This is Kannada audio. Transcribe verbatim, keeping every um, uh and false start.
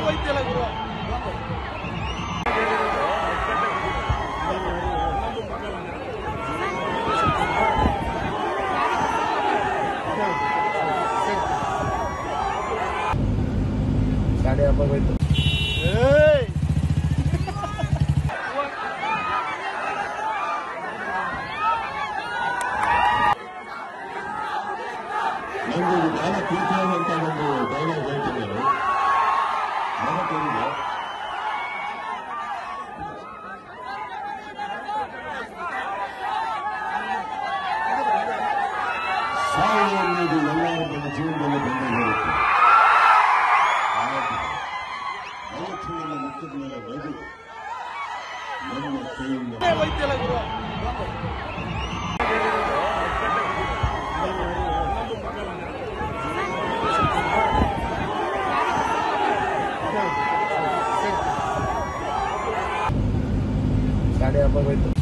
ಹೋಯ್ತಿಲ್ಲ ಗುರು. ಗಾಡಿ ಹಬ್ಬ ಹೋಯ್ತು. ನಂದು ಬಹಳ ಪ್ರೀತಿಯಾದಂತ ಒಂದು ಡೈಲಾಗ್ ಹೇಳ್ತಿದ್ದಾರೆ. ಸಾವು ಅನ್ನೋದು ಎಲ್ಲರ ನಮ್ಮ ಜೀವನದಲ್ಲಿ ಬಂದೇ ಬರುತ್ತೆ. ಐವತ್ತಿನ ಮುಖದ ಮೇಲೆ ಬೈದು ನಮ್ಮ ಕೈಯಿಂದ ಹೋಯ್ತಿಲ್ಲ ಗುರು. ಗಾಡಿ ಹಬ್ಬ ಹೋಯ್ತು.